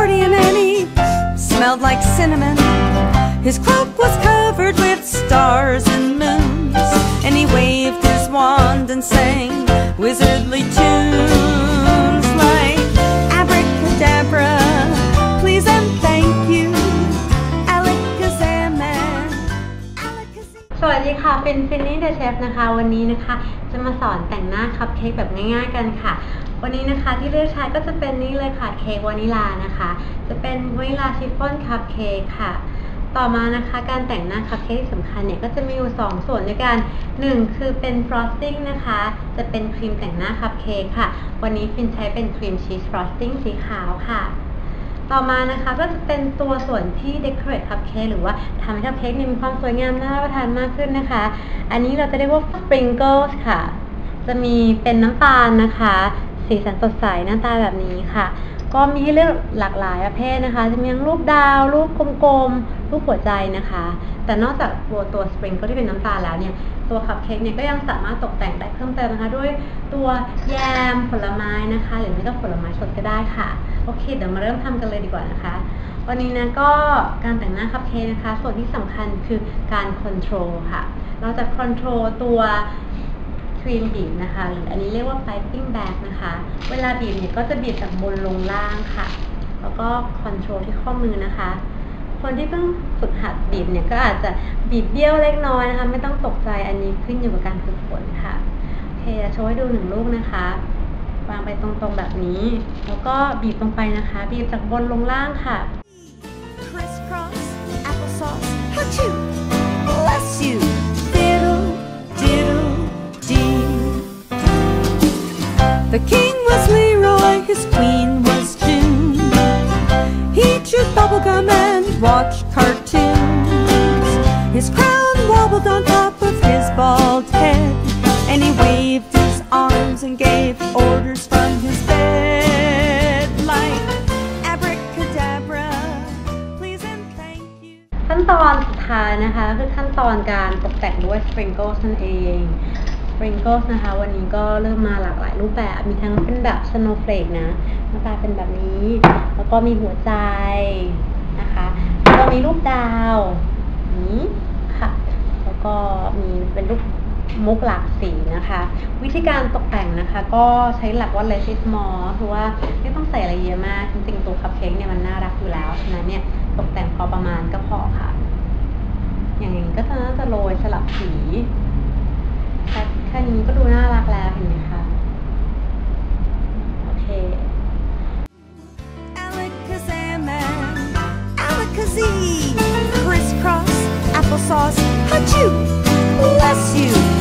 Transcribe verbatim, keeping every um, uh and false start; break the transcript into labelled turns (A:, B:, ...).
A: accordion and he smelled like cinnamon. His cloak was covered with stars and moons, and he waved his wand and sang wizardly tunes like abracadabra, please and thank you, Alakazam and Alakazam. สวัสดีค่ะเป็นฟินนี่เดอะเชฟนะคะวันนี้นะคะจะมาสอนแต่งหน้าคัพเค้กแบบง่ายๆกันค่ะวันนี้นะคะที่เลือกใช้ก็จะเป็นนี่เลยค่ะเค้กวานิลานะคะจะเป็นวานิลาชิฟฟ่อนคัพเค้กค่ะต่อมานะคะการแต่งหน้าคัพเค้กที่สำคัญเนี่ยก็จะมีอยู่สองส่วนด้วยกันหนึ่งคือเป็นฟรอสติ้งนะคะจะเป็นครีมแต่งหน้าคัพเค้กค่ะวันนี้ฟินใช้เป็นครีมชีสฟรอสติ้งสีขาวค่ะต่อมานะคะก็จะเป็นตัวส่วนที่ decorate คัพเค้กหรือว่าทำให้คัพเค้กมีความสวยงามน่ารับประทานมากขึ้นนะคะอันนี้เราจะเรียกว่า sprinkles ค่ะจะมีเป็นน้ำตาลนะคะสีสันสดใสหน้าตาแบบนี้ค่ะก็มีให้เลือกหลากหลายประเภทนะคะจะมีทั้งรูปดาวรูปกลมๆรูปหัวใจนะคะแต่นอกจากตัวตัวสปริงเกิลที่เป็นน้ำตาลแล้วเนี่ยตัวคัพเค้กเนี่ยก็ยังสามารถตกแต่งได้เพิ่มเติมนะคะด้วยตัวแยมผลไม้นะคะหรือไม่ก็ผลไม้สดก็ได้ค่ะโอเคเดี๋ยวมาเริ่มทำกันเลยดีกว่านะคะวันนี้นะก็การแต่งหน้าคัพเค้กนะคะส่วนที่สำคัญคือการคอนโทรลค่ะเราจะคอนโทรลตัวครีมบีบนะคะหรืออันนี้เรียกว่า piping bag นะคะเวลาบีบเนี่ยก็จะบีบจากบนลงล่างค่ะแล้วก็คอนโทรลที่ข้อมือนะคะคนที่เพิ่งฝึกหัดบีบเนี่ยก็อาจจะบีบเบี้ยวเล็กน้อยนะคะไม่ต้องตกใจอันนี้ขึ้นอยู่กับการฝึกฝนค่ะโอเคจะโชว์ให้ดูหนึ่งลูกนะคะวางไปตรงๆแบบนี้แล้วก็บีบลงไปนะคะบีบจากบนลงล่างค่ะ Crisscross applesauce hachoo bless you diddle diddle dee. The king was Leroy, his queen was June. He chewed bubblegum and watched cartoons. His crown wobbled on top of his bald head, and he waved his arms and gave orders from his bed like abracadabra, please and thank you.
B: ขั้นตอนสุดท้ายนะคะคือขั้นตอนการตกแต่งด้วย sprinkles นั่นเอง sprinkles นะคะวันนี้ก็เริ่มมาหลากหลายรูปแบบมีทั้งเป็นแบบ snowflake นะหน้าตาเป็นแบบนี้แล้วก็มีหัวใจนะคะแล้วก็มีรูปดาวนี้ค่ะแล้วก็มีเป็นรูปมุกหลากสีนะคะวิธีการตกแต่งนะคะก็ใช้หลักว่า less is more คือว่าไม่ต้องใส่อะไรเยอะมากจริงๆตัวคัพเค้กเนี่ยมันน่ารักอยู่แล้วฉะนั้นเนี่ยตกแต่งพอประมาณก็พอค่ะอย่างนี้ก็น่าจะโรยสลับสีแค่นี้ก็ดูน่ารักแล้วเห็นไหมคะโอเค
A: Alakazam and Alakazam, crisscross applesauce hachoo bless you.